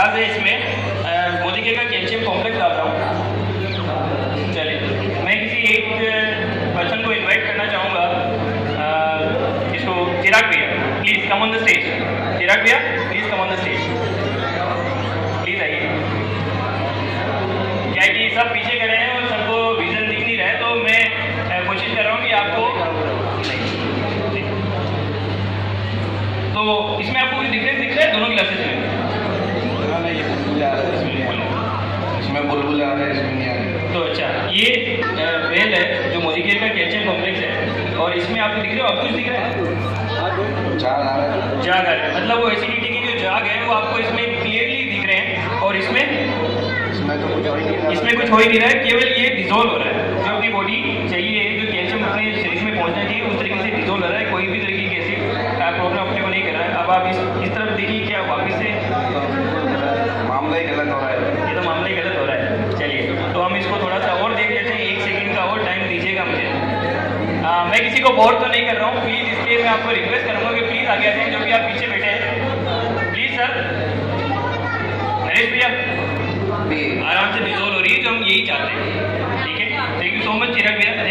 Glass है, इसमें मोदी के का कैल्शियम कॉम्प्लेक्स डाल रहा हूँ। चलिए, मैं किसी एक पर्सन को इनवाइट करना चाहूँगा, इसको चिराग भैया, please come on the stage. Chirag भैया please come on the stage, please आइए। क्या है कि सब पीछे खड़े हैं और सबको विजन दिख नहीं रहा है, तो मैं कोशिश कर रहा हूँ कि आपको तो इसमें आपको कुछ डिफरेंस दिख रहा है दोनों क्लासेस में? इसमें बुलबुल आ रहा है, इसमें नहीं आ रहा है। तो अच्छा, ये वेल है जो मोदी केयर का कैल्शियम कॉम्प्लेक्स है, और इसमें आपको दिख रहे हो, अब कुछ दिख रहा है? जाग आ रहा है। जाग आ रहा है, मतलब वो एसिडिटी की जो जाग है वो आपको इसमें क्लियरली दिख रहे हैं, और इसमें तो कुछ हो ही नहीं रहा, इसमें कुछ हो ही नहीं रहा है, केवल ये डिजोल्व हो रहा है। जो अपनी बॉडी चाहिए, जो कैल्शियम अपने शरीर में पहुंचना चाहिए, उस तरीके से डिजोल्व हो रहा है। कोई भी तरीके की ऐसी प्रॉब्लम अपने को नहीं कर रहा है। अब आप इस तरफ देखिए, क्या वापस से मामला ही गलत हो रहा है। ये तो मामला ही गलत हो रहा है। चलिए, तो हम इसको थोड़ा सा और देख लेते हैं, 1 सेकंड का और टाइम दीजिएगा मुझे। मैं किसी को बोर तो नहीं कर रहा हूँ, प्लीज़ इसलिए मैं आपको रिक्वेस्ट करूँगा कि प्लीज़ आगे आ जाएँ, जो भी आप पीछे बैठे हैं। प्लीज़ सर, नरेश भैया, आराम से डिजोल्व हो रही है, जो हम यही चाहते हैं। ठीक है, thank you so much Chirag भैया।